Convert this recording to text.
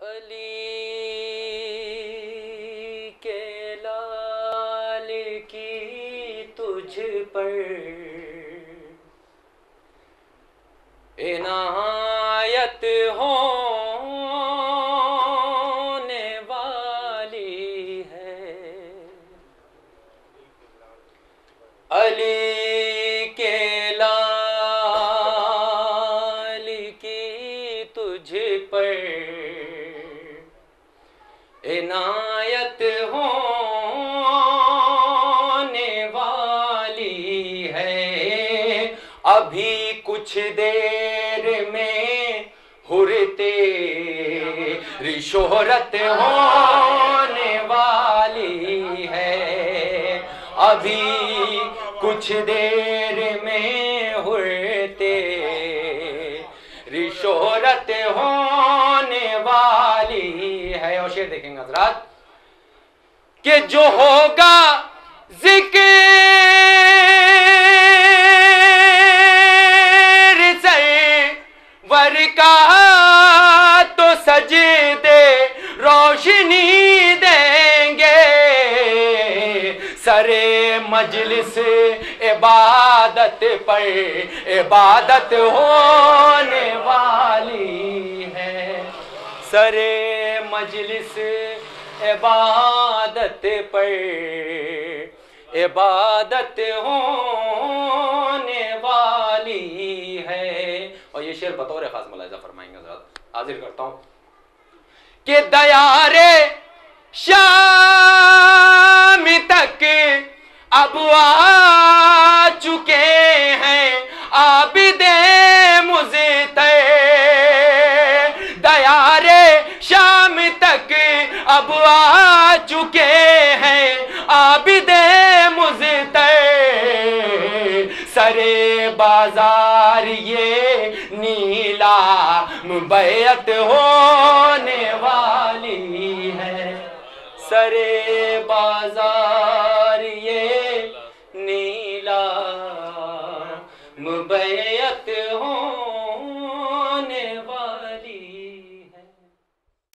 अली के लाल की तुझ पर इनायत होने वाली है। अली के लाल की तुझ पर इनायत होने वाली है। अभी कुछ देर में हुरते शोहरत होने वाली है। अभी कुछ देर में हुरते शोहरत होने वाली है। और शेर देखेंगे हजरात कि जो होगा जिक्र सरवर का तो सजदे रोशनी देंगे। सरे मजलिस इबादत पर इबादत होने वाली है। सरे मजलिस इबादत पर इबादत होने वाली है। और ये शेर बतौर खास मुलाहिजा फरमाएंगे हज़रत, हाजिर करता हूं कि दयारे शाम तक अब आ चुके हैं आबिदे मुज़्तर। दयारे शाम तक अब आ चुके हैं आबिदे मुज़्तर। सरे बाजार ये नीला बैत होने वाली है। सरे बाजार ये नीला बैत